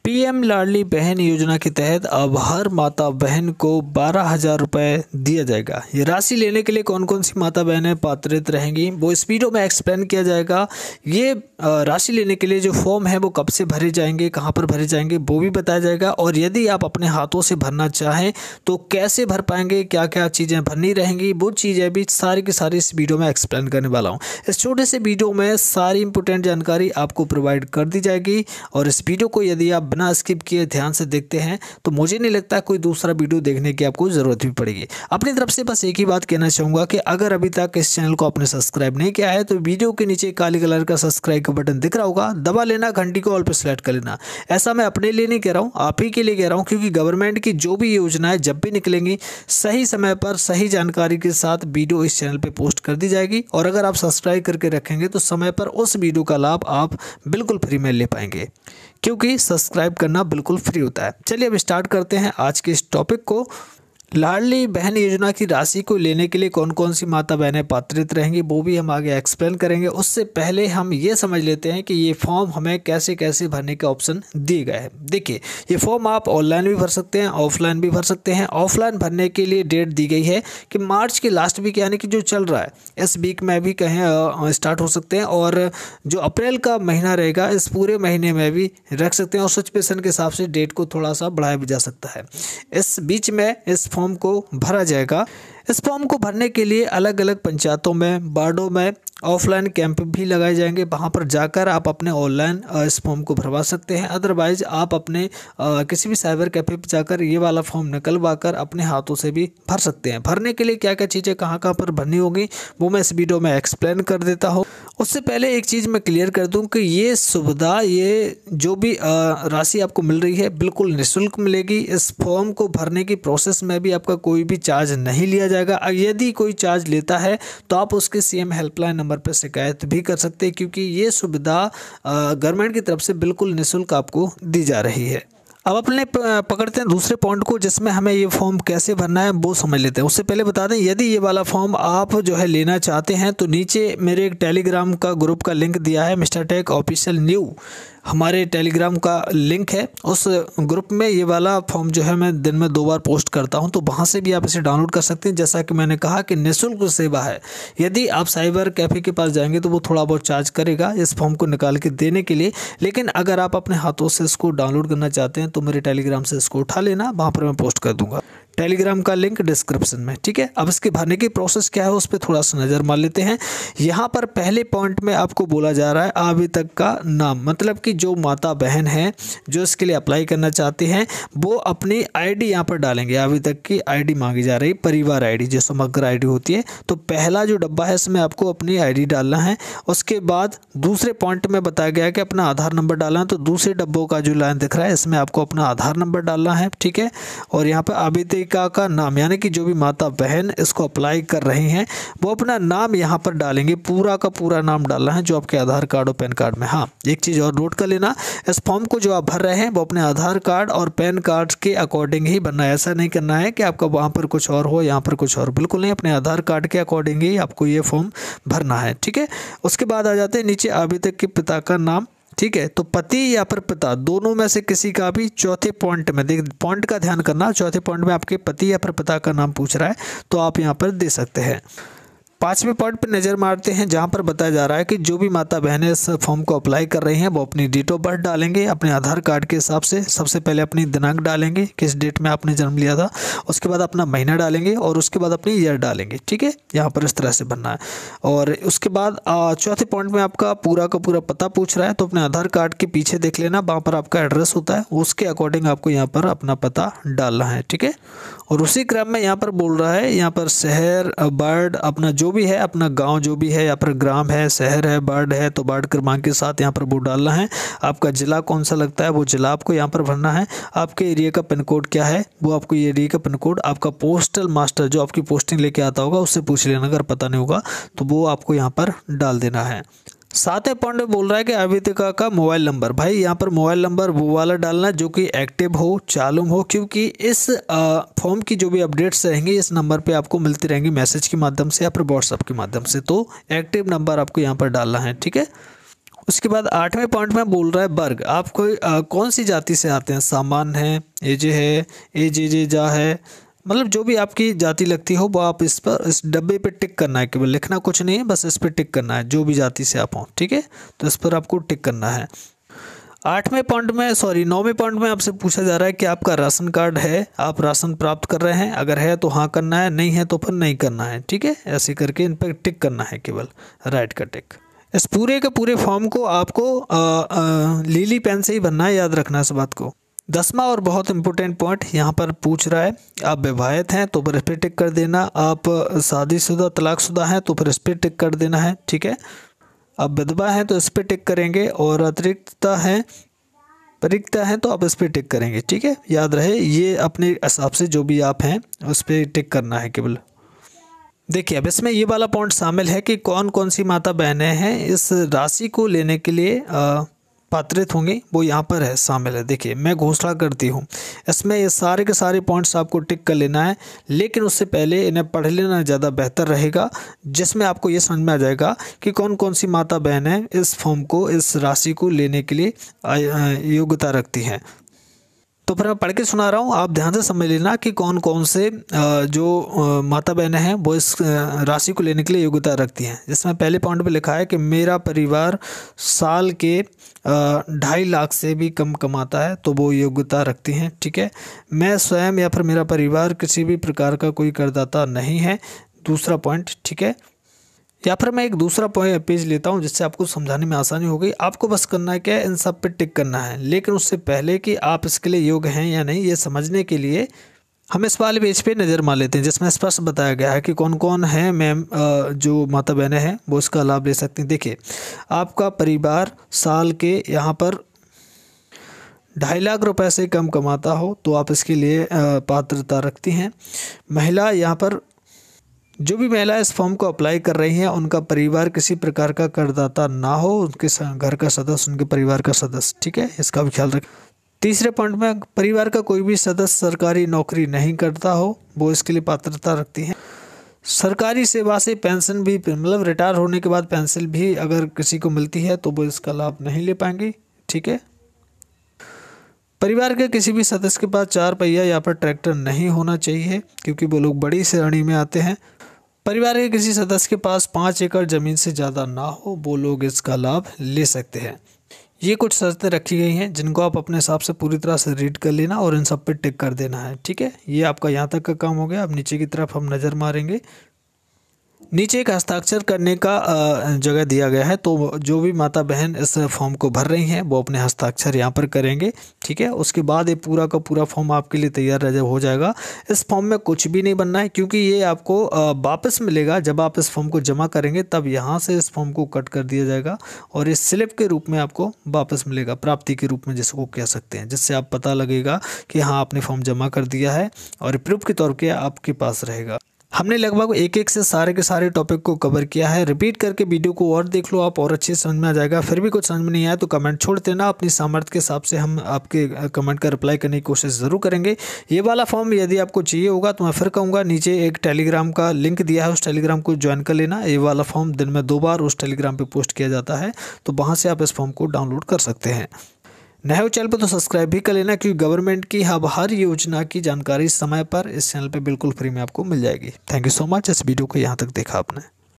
PM लाडली बहन योजना के तहत अब हर माता बहन को 12,000 रुपये दिया जाएगा। ये राशि लेने के लिए कौन कौन सी माता बहनें पात्रित रहेंगी वो इस वीडियो में एक्सप्लेन किया जाएगा। ये राशि लेने के लिए जो फॉर्म है वो कब से भरे जाएंगे, कहाँ पर भरे जाएंगे वो भी बताया जाएगा। और यदि आप अपने हाथों से भरना चाहें तो कैसे भर पाएंगे, क्या क्या चीज़ें भरनी रहेंगी, वो चीज़ें भी सारी की सारी इस वीडियो में एक्सप्लेन करने वाला हूँ। इस छोटे से वीडियो में सारी इंपॉर्टेंट जानकारी आपको प्रोवाइड कर दी जाएगी। और इस वीडियो को यदि आप बिना स्किप किए ध्यान से देखते हैं तो मुझे नहीं लगता कोई दूसरा वीडियो देखने की आपको ज़रूरत भी पड़ेगी। अपनी तरफ से बस एक ही बात कहना चाहूँगा कि अगर अभी तक इस चैनल को आपने सब्सक्राइब नहीं किया है तो वीडियो के नीचे काले कलर का सब्सक्राइब का बटन दिख रहा होगा, दबा लेना, घंटी को ऑल पर सेलेक्ट कर लेना। ऐसा मैं अपने लिए नहीं कह रहा हूँ, आप ही के लिए कह रहा हूँ, क्योंकि गवर्नमेंट की जो भी योजनाएं जब भी निकलेंगी सही समय पर सही जानकारी के साथ वीडियो इस चैनल पर पोस्ट कर दी जाएगी। और अगर आप सब्सक्राइब करके रखेंगे तो समय पर उस वीडियो का लाभ आप बिल्कुल फ्री में ले पाएंगे, क्योंकि सब्सक्राइब करना बिल्कुल फ्री होता है। चलिए अब स्टार्ट करते हैं आज के इस टॉपिक को। लाडली बहन योजना की राशि को लेने के लिए कौन कौन सी माता बहनें पात्रित रहेंगी वो भी हम आगे एक्सप्लेन करेंगे। उससे पहले हम ये समझ लेते हैं कि ये फॉर्म हमें कैसे कैसे भरने का ऑप्शन दिए गए हैं। देखिए, ये फॉर्म आप ऑनलाइन भी भर सकते हैं, ऑफलाइन भी भर सकते हैं। ऑफलाइन भरने के लिए डेट दी गई है कि मार्च के लास्ट वीक यानी कि जो चल रहा है इस वीक में भी कहीं स्टार्ट हो सकते हैं, और जो अप्रैल का महीना रहेगा इस पूरे महीने में भी रख सकते हैं। और सिचुएशन के हिसाब से डेट को थोड़ा सा बढ़ाया भी जा सकता है। इस बीच में इस फॉर्म को भरा जाएगा। इस फॉर्म को भरने के लिए अलग अलग पंचायतों में, वार्डों में ऑफलाइन कैंप भी लगाए जाएंगे। वहाँ पर जाकर आप अपने ऑनलाइन इस फॉर्म को भरवा सकते हैं। अदरवाइज आप अपने किसी भी साइबर कैफे पर जाकर ये वाला फॉर्म निकलवा कर अपने हाथों से भी भर सकते हैं। भरने के लिए क्या क्या चीज़ें कहाँ कहाँ पर भरनी होगी वो मैं इस वीडियो में एक्सप्लेन कर देता हूँ। उससे पहले एक चीज़ मैं क्लियर कर दूँ कि ये सुविधा, ये जो भी राशि आपको मिल रही है बिल्कुल निःशुल्क मिलेगी। इस फॉर्म को भरने की प्रोसेस में भी आपका कोई भी चार्ज नहीं लिया जाएगा। यदि कोई चार्ज लेता है तो आप उसके सीएम हेल्पलाइन नंबर पर शिकायत भी कर सकते हैं, क्योंकि ये सुविधा गवर्नमेंट की तरफ से बिल्कुल निःशुल्क आपको दी जा रही है। अब अपने पकड़ते हैं दूसरे पॉइंट को, जिसमें हमें ये फॉर्म कैसे भरना है वो समझ लेते हैं। उससे पहले बता दें, यदि ये वाला फॉर्म आप जो है लेना चाहते हैं तो नीचे मेरे एक टेलीग्राम का ग्रुप का लिंक दिया है, मिस्टर टेक ऑफिशियल न्यू हमारे टेलीग्राम का लिंक है। उस ग्रुप में ये वाला फॉर्म जो है मैं दिन में 2 बार पोस्ट करता हूं, तो वहां से भी आप इसे डाउनलोड कर सकते हैं। जैसा कि मैंने कहा कि निःशुल्क सेवा है। यदि आप साइबर कैफ़े के पास जाएंगे तो वो थोड़ा बहुत चार्ज करेगा इस फॉर्म को निकाल के देने के लिए, लेकिन अगर आप अपने हाथों से इसको डाउनलोड करना चाहते हैं तो मेरे टेलीग्राम से इसको उठा लेना, वहाँ पर मैं पोस्ट कर दूँगा। टेलीग्राम का लिंक डिस्क्रिप्शन में, ठीक है। अब इसके भरने की प्रोसेस क्या है उस पर थोड़ा सा नज़र मार लेते हैं। यहाँ पर पहले पॉइंट में आपको बोला जा रहा है आवेदक का नाम, मतलब कि जो माता बहन है जो इसके लिए अप्लाई करना चाहते हैं वो अपनी आईडी यहाँ पर डालेंगे। आवेदक की आईडी मांगी जा रही, परिवार आईडी जो समग्र आईडी होती है। तो पहला जो डब्बा है इसमें आपको अपनी आईडी डालना है। उसके बाद दूसरे पॉइंट में बताया गया है कि अपना आधार नंबर डालना है, तो दूसरे डब्बों का जो लाइन दिख रहा है इसमें आपको अपना आधार नंबर डालना है, ठीक है। और यहाँ पर आवेदक का नाम, यानी कि जो भी माता बहन इसको अप्लाई कर रही हैं वो अपना नाम यहाँ पर डालेंगे, पूरा का पूरा नाम डालना है जो आपके आधार कार्ड और पैन कार्ड में। हाँ, एक चीज़ और नोट कर लेना, इस फॉर्म को जो आप भर रहे हैं वो अपने आधार कार्ड और पैन कार्ड के अकॉर्डिंग ही भरना है। ऐसा नहीं करना है कि आपका वहाँ पर कुछ और हो, यहाँ पर कुछ और, बिल्कुल नहीं। अपने आधार कार्ड के अकॉर्डिंग ही आपको ये फॉर्म भरना है, ठीक है। उसके बाद आ जाते हैं नीचे आवेदक के पिता का नाम, ठीक है। तो पति या फिर पिता दोनों में से किसी का भी, चौथे पॉइंट में देख, पॉइंट का ध्यान करना, चौथे पॉइंट में आपके पति या फिर पिता का नाम पूछ रहा है तो आप यहाँ पर दे सकते हैं। 5वें पॉइंट पर नज़र मारते हैं जहाँ पर बताया जा रहा है कि जो भी माता बहनें इस फॉर्म को अप्लाई कर रही हैं वो अपनी डेट ऑफ बर्थ डालेंगे अपने आधार कार्ड के हिसाब से। सबसे पहले अपनी दिनांक डालेंगे, किस डेट में आपने जन्म लिया था। उसके बाद अपना महीना डालेंगे और उसके बाद अपनी ईयर डालेंगे, ठीक है। यहाँ पर इस तरह से भरना है। और उसके बाद चौथे पॉइंट में आपका पूरा का पूरा पता पूछ रहा है, तो अपने आधार कार्ड के पीछे देख लेना, वहाँ पर आपका एड्रेस होता है, उसके अकॉर्डिंग आपको यहाँ पर अपना पता डालना है, ठीक है। और उसी क्रम में यहाँ पर बोल रहा है, यहाँ पर शहर, बर्ड, अपना जो भी है, अपना गांव जो भी है, यहाँ पर ग्राम है, शहर है, बर्ड है, तो बर्ड क्रमांक के साथ यहाँ पर वो डालना है। आपका ज़िला कौन सा लगता है वो ज़िला आपको यहाँ पर भरना है। आपके एरिया का पिन कोड क्या है वो आपको ये एरिया का पिन कोड, आपका पोस्टल मास्टर जो आपकी पोस्टिंग लेके आता होगा उससे पूछ लेना, अगर पता नहीं होगा तो वो आपको यहाँ पर डाल देना है। 7वें पॉइंट में बोल रहा है कि आवेदिका का मोबाइल नंबर, भाई यहाँ पर मोबाइल नंबर वो वाला डालना जो कि एक्टिव हो, चालू हो, क्योंकि इस फॉर्म की जो भी अपडेट्स रहेंगी इस नंबर पे आपको मिलती रहेंगी मैसेज के माध्यम से या फिर व्हाट्सएप के माध्यम से। तो एक्टिव नंबर आपको यहाँ पर डालना है, ठीक है। उसके बाद 8वें पॉइंट में बोल रहा है वर्ग। आप कोई कौन सी जाति से आते हैं, सामान्य है, एजे है, एजे जा है, मतलब जो भी आपकी जाति लगती हो वो आप इस पर इस डब्बे पे टिक करना है, केवल लिखना कुछ नहीं है, बस इस पर टिक करना है, जो भी जाति से आप हो, ठीक है। तो इस पर आपको टिक करना है। 9वें पॉइंट में आपसे पूछा जा रहा है कि आपका राशन कार्ड है, आप राशन प्राप्त कर रहे हैं, अगर है तो हाँ करना है, नहीं है तो फिर नहीं करना है, ठीक है। ऐसे करके इन पर टिक करना है, केवल राइट का टिक। इस पूरे के पूरे फॉर्म को आपको लीली पेन से ही भरना है, याद रखना इस बात को। 10वां और बहुत इंपॉर्टेंट पॉइंट यहाँ पर पूछ रहा है, आप विवाहित हैं तो फिर इस पर टिक कर देना, आप शादीशुदा तलाकशुदा हैं तो फिर इस पर टिक कर देना है, ठीक है। आप विधवा हैं तो इस पर टिक करेंगे, और अतिरिक्ता है तो आप इस पर टिक करेंगे, ठीक है। याद रहे, ये अपने हिसाब से जो भी आप हैं उस पर टिक करना है केवल। देखिए अब इसमें ये वाला पॉइंट शामिल है कि कौन कौन सी माता बहनें हैं इस राशि को लेने के लिए पात्रित होंगी, वो यहाँ पर है शामिल है। देखिए मैं घोषणा करती हूँ, इसमें ये सारे के सारे पॉइंट्स आपको टिक कर लेना है, लेकिन उससे पहले इन्हें पढ़ लेना ज़्यादा बेहतर रहेगा, जिसमें आपको ये समझ में आ जाएगा कि कौन कौन सी माता बहनें इस फॉर्म को, इस राशि को लेने के लिए योग्यता रखती हैं। तो फिर मैं पढ़ के सुना रहा हूँ, आप ध्यान से समझ लेना कि कौन कौन से जो माता बहनें हैं वो इस राशि को लेने के लिए योग्यता रखती हैं। जिसमें पहले पॉइंट पे लिखा है कि मेरा परिवार साल के 2.5 लाख से भी कम कमाता है तो वो योग्यता रखती हैं, ठीक है। मैं स्वयं या फिर मेरा परिवार किसी भी प्रकार का कोई करदाता नहीं है, दूसरा पॉइंट, ठीक है। या फिर मैं एक दूसरा पेज लेता हूं जिससे आपको समझाने में आसानी हो गई। आपको बस करना है क्या, इन सब पे टिक करना है, लेकिन उससे पहले कि आप इसके लिए योग्य हैं या नहीं ये समझने के लिए हम इस वाले पेज पे नज़र मार लेते हैं, जिसमें स्पष्ट बताया गया है कि कौन कौन है मैम जो माता बहनें हैं वो इसका लाभ ले सकती हैं। देखिए आपका परिवार साल के यहाँ पर 2.5 लाख रुपए से कम कमाता हो तो आप इसके लिए पात्रता रखती हैं। महिला यहाँ पर, जो भी महिला इस फॉर्म को अप्लाई कर रही हैं उनका परिवार किसी प्रकार का करदाता ना हो, उनके घर का सदस्य उनके परिवार का सदस्य, ठीक है, इसका भी ख्याल रखें। तीसरे पॉइंट में परिवार का कोई भी सदस्य सरकारी नौकरी नहीं करता हो वो इसके लिए पात्रता रखती हैं। सरकारी सेवा से पेंशन भी, मतलब रिटायर होने के बाद पेंशन भी अगर किसी को मिलती है तो वो इसका लाभ नहीं ले पाएंगे, ठीक है। परिवार के किसी भी सदस्य के पास 4 पहिया या फिर ट्रैक्टर नहीं होना चाहिए क्योंकि वो लोग बड़ी श्रेणी में आते हैं। परिवार के किसी सदस्य के पास 5 एकड़ ज़मीन से ज़्यादा ना हो वो लोग इसका लाभ ले सकते हैं। ये कुछ शर्तें रखी गई हैं जिनको आप अपने हिसाब से पूरी तरह से रीड कर लेना और इन सब पे टिक कर देना है, ठीक है। ये आपका यहाँ तक का काम हो गया। अब नीचे की तरफ हम नज़र मारेंगे। नीचे एक हस्ताक्षर करने का जगह दिया गया है, तो जो भी माता बहन इस फॉर्म को भर रही हैं वो अपने हस्ताक्षर यहाँ पर करेंगे, ठीक है। उसके बाद ये पूरा का पूरा फॉर्म आपके लिए तैयार हो जाएगा। इस फॉर्म में कुछ भी नहीं बनना है क्योंकि ये आपको वापस मिलेगा जब आप इस फॉर्म को जमा करेंगे, तब यहाँ से इस फॉर्म को कट कर दिया जाएगा और इस स्लिप के रूप में आपको वापस मिलेगा, प्राप्ति के रूप में जिसको कह सकते हैं, जिससे आप पता लगेगा कि हाँ आपने फॉर्म जमा कर दिया है और प्रूफ के तौर पर आपके पास रहेगा। हमने लगभग एक से सारे के सारे टॉपिक को कवर किया है। रिपीट करके वीडियो को और देख लो आप, और अच्छे समझ में आ जाएगा। फिर भी कुछ समझ में नहीं आया तो कमेंट छोड़ देना, अपनी सामर्थ्य के हिसाब से हम आपके कमेंट का रिप्लाई करने की कोशिश ज़रूर करेंगे। ये वाला फॉर्म यदि आपको चाहिए होगा तो मैं फिर कहूँगा नीचे एक टेलीग्राम का लिंक दिया है, उस टेलीग्राम को ज्वाइन कर लेना। ये वाला फॉर्म दिन में 2 बार उस टेलीग्राम पर पोस्ट किया जाता है, तो वहाँ से आप इस फॉर्म को डाउनलोड कर सकते हैं। नए हो चैनल पर तो सब्सक्राइब भी कर लेना क्योंकि गवर्नमेंट की हर योजना की जानकारी समय पर इस चैनल पे बिल्कुल फ्री में आपको मिल जाएगी। थैंक यू सो मच, इस वीडियो को यहाँ तक देखा आपने।